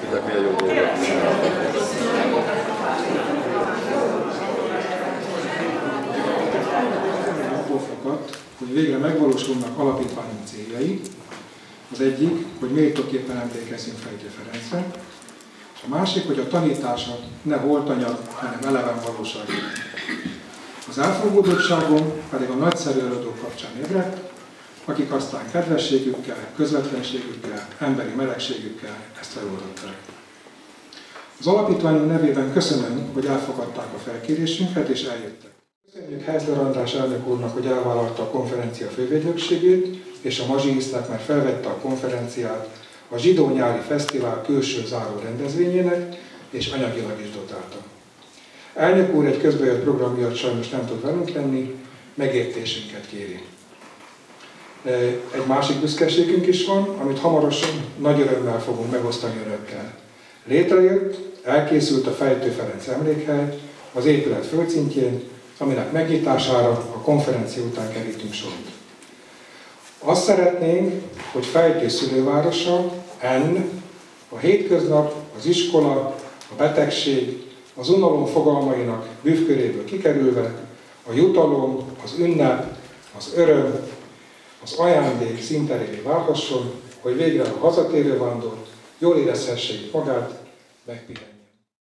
Ezek milyen jó dolgok. Abból fakadt, hogy végre megvalósulnak alapítványunk céljai. Az egyik, hogy méltóképpen emlékezzünk Fejtő Ferencre, és a másik, hogy a tanítása ne holtanyag, hanem eleven valóság. Az elfogódottságom pedig a nagyszerű előadók kapcsán ébredt, akik aztán kedvességükkel, közvetlenségükkel, emberi melegségükkel ezt feloldották. Az alapítványunk nevében köszönöm, hogy elfogadták a felkérésünket és eljöttek. Köszönjük Heizler András elnök úrnak, hogy elvállalta a konferencia fővédnökségét, és a Mazsihisznek, mert felvette a konferenciát a Zsidó Nyári Fesztivál külső záró rendezvényének, és anyagilag is dotálta. Elnök úr egy közbejött program miatt sajnos nem tud velünk lenni, megértésünket kéri. Egy másik büszkeségünk is van, amit hamarosan nagy örömmel fogunk megosztani önökkel. Létrejött, elkészült a Fejtő Ferenc emlékhely az épület földszintjén, aminek megnyitására a konferencia után kerítünk sort. Azt szeretnénk, hogy Fejtő szülővárosa, a hétköznap, az iskola, a betegség, az unalom fogalmainak bűvköréből kikerülve, a jutalom, az ünnep, az öröm, az ajándék színterévé válhasson, hogy végre a hazatérő vándor jól érezhessék magát, megpihenjen.